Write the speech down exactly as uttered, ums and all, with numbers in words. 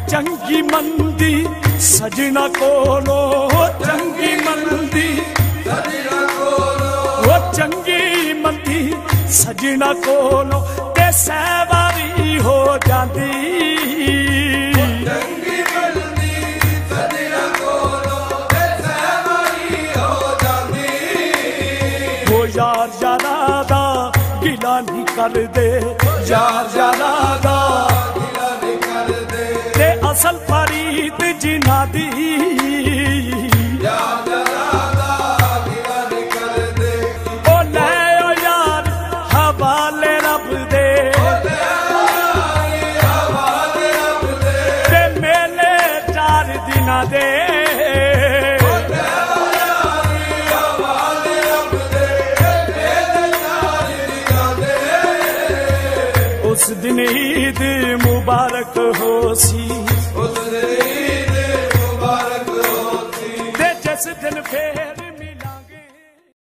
चंगी मंदी सजना कोलो, चंगी मंदी सजना कोलो, वो चंगी मंदी सजना कोलो ते सहवारी हो जाती। चंगी मंदी सजना कोलो ते सहवारी हो जाती। वो यार यारा दा गिला नहीं कर दे, यार यारा दा गिला नहीं कर दे ते असल फरीद जिना दी। यार यारा दा गिला नहीं कर दे, ओ ले ओ यार हवाले रब दे, ओ ले हवाले रब दे ते मेले चार दिना दे। उस दिन ईद मुबारक हो सी, उस दिन ईद मुबारक हो सी, ते जिस दिन फिर